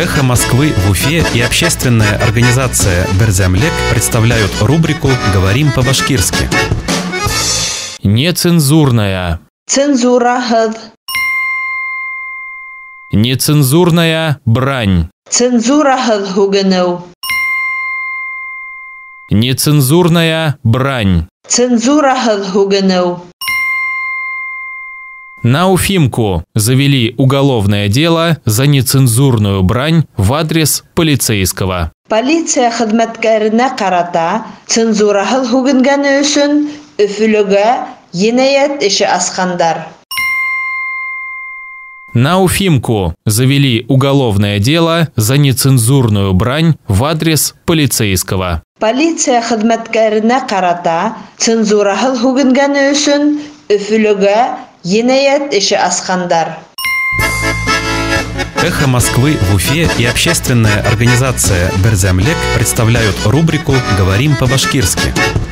«Эхо Москвы» в Уфе и общественная организация «Берзямлек» представляют рубрику «Говорим по-башкирски». Нецензурная. Цензура. Нецензурная брань. Цензура хугенеу. Нецензурная брань. Цензура хугенеу. На Уфимку завели уголовное дело за нецензурную брань в адрес полицейского. Полиция хезмәткәренә карата цензура хугенгәне өчен Өфөлөгә енәят эше ачкандар. На Уфимку завели уголовное дело за нецензурную брань в адрес полицейского. Полиция хезмәткәренә карата цензура хугенгәне өчен Өфөлөгә енәят эше ачкандар. «Эхо Москвы» в Уфе и общественная организация «Берзямлек» представляют рубрику «Говорим по-башкирски».